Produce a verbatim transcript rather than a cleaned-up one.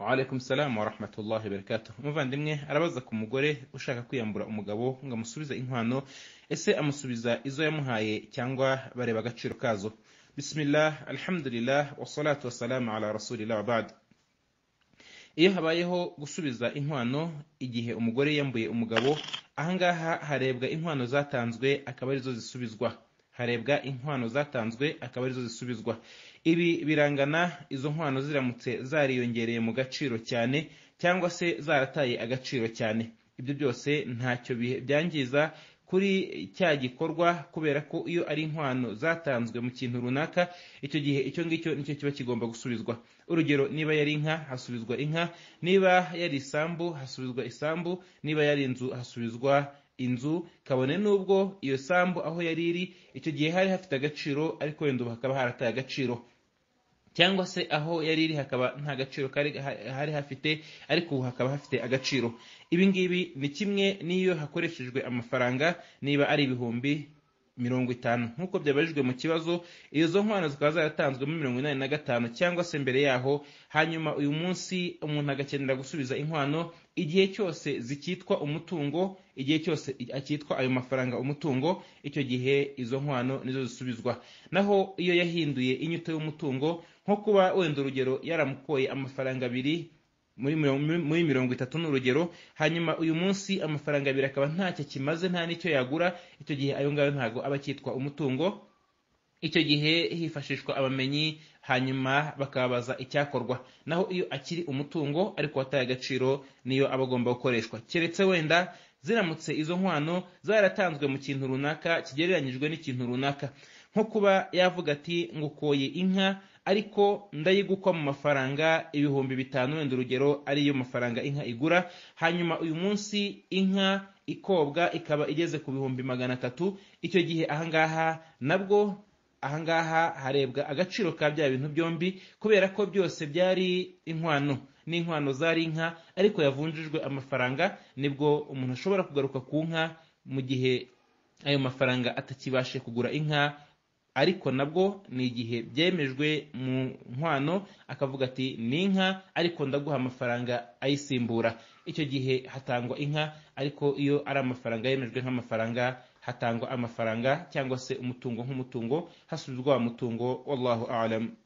Wa alaikum salam wa rahmatullahi wa barakatuh. Umuvandimwe arabaza ku mugore ushaka kwiyambura umugabo ngo amusubize inkwano, ese amusubiza izo yamuhaye cyangwa bareba agaciro kazo? Bismillah, alhamdulillah, wassalatu wassalamu ala rasulillah wa ba'd. Iyo habayeho gusubiza inkwano igihe umugore yambuye umugabo, ahangaha harebwa inkwano zatanzwe akaba arizo zisubizwa. Harebwa inkwano zatanzwe akaba arizo zisubizwa. Ibi birangana izo nkwano ziramutse zariyongereye mu gaciro cyane cyangwa se zarataye agaciro cyane. Ibyo byose ntacyo byangiza kuri cya gikorwa, kubera ko iyo ari inkwano zatanzwe mu kintu runaka, icyo gihe icyo ngicyo nicyo kiba kigomba gusubizwa. Urugero, niba yari inka hasubizwa inka, niba yari isambu hasubizwa isambu, niba yari inzu hasubizwa inzu, kabone nubwo iyo sambu aho yari iri icyo gihe hari hafite agaciro, ariko wenda hakaba harataye agaciro, cyangwa se aho yari iri hakaba nta gaciro hari hafite, ariko ubu hakaba hafite agaciro. Ibi ngibi ni kimwe n'iyo hakoreshejwe amafaranga, niba ari ibihumbi mirongo itanu nk'uko byabajijwe mu kibazo, izo nkwano zikaba zaratanzwe muri mirongo inani na gatanu cyangwa se mbere yaho, hanyuma uyu munsi umuntu agakenera gusubiza inkwano, igihe cyose zikitwa umutungo, igihe cyose akitwa ayo mafaranga umutungo, icyo gihe izo nkwano nizo zisubizwa. Naho iyo yahinduye inyito y'umutungo, nko kuba wenda urugero yaramukoye amafaranga abiri muri muri mirongo itatu n'urugero, hanyuma uyu munsi amafaranga abiri akaba ntacyo kimaze, nta nicyo yagura, icyo gihe ayo ngayo ntago aba cyitwa umutungo. Icyo gihe hifashishwa abamenyi, hanyuma bakabaza icyakorwa. Naho iyo akiri umutungo ariko wataye agaciro, niyo aba agomba gukoreshwa. Keretse wenda ziramutse izo nkwano zaratanzwe mu kintu runaka kigereranyijwe n'ikintu runaka, nko kuba yavuga ati ngukoye inka ariko ndayigukwa mu mafaranga ibihumbi bitanu, wenda urugero ariyo mafaranga inka igura, hanyuma uyu munsi inka ikobwa ikaba igeze ku bihumbi magana atatu. Icyo gihe ahangaha nabwo ahangaha harebwa agaciro ka bya bintu byombi, kubera ko byose byari inkwano, n'inkwano zari inka ariko yavunjijwe amafaranga. Nibwo umuntu ashobora kugaruka ku nka mu gihe ayo mafaranga atakibashe kugura inka, ariko nabwo ni igihe byemejwe mu nkwano, akavuga ati ni inka ariko ndaguha amafaranga ayisimbura. Icyo gihe hatangwa inka, ariko iyo ari amafaranga yemejwe nk'amafaranga, hatangwa amafaranga cyangwa se umutungo nk'umutungo, hasubizwa wa mutungo. Wallahu a'lam.